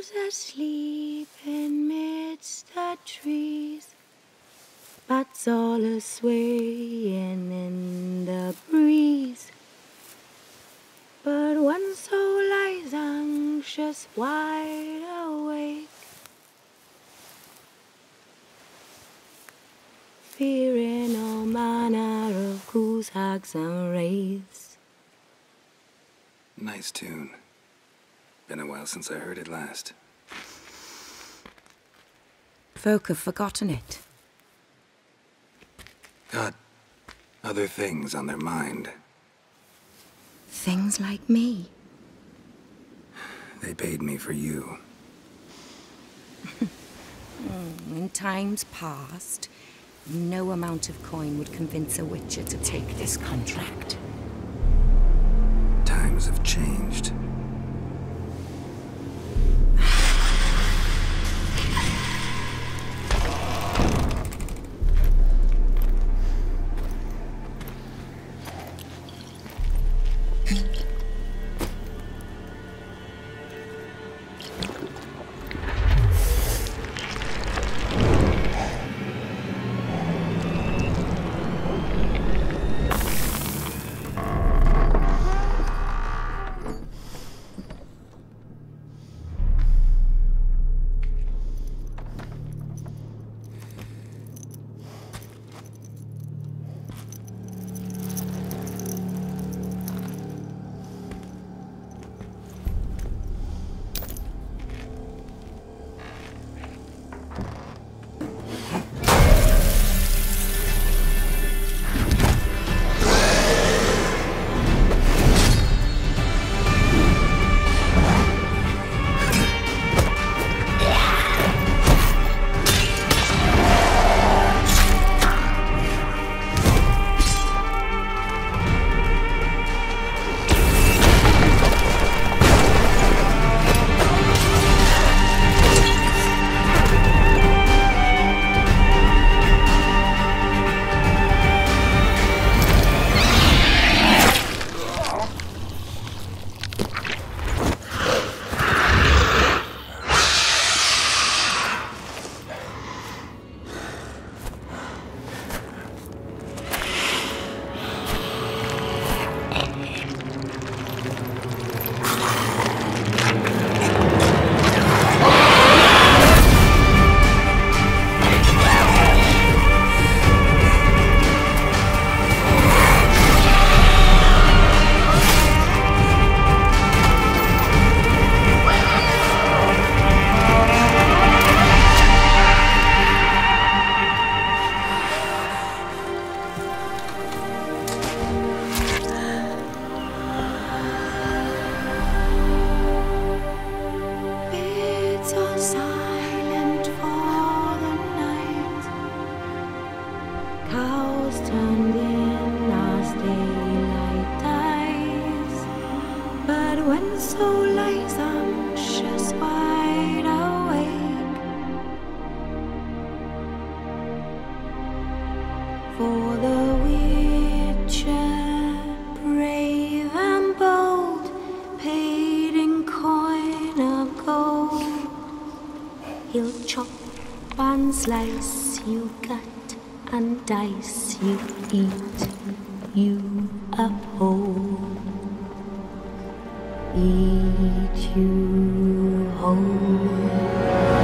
who's asleep amidst the trees. Bats all a-swaying in the breeze. But one soul lies anxious, wide awake, fearing all manner of ghouls, hags, and wraiths. Nice tune. Been a while since I heard it last. Folk have forgotten it. Got other things on their mind. Things like me. They paid me for you. In times past, no amount of coin would convince a witcher to take this contract. Times have changed. For the witcher, brave and bold, paid in coin of gold. He'll chop and slice, you cut and dice, you eat, you uphold. Eat you whole.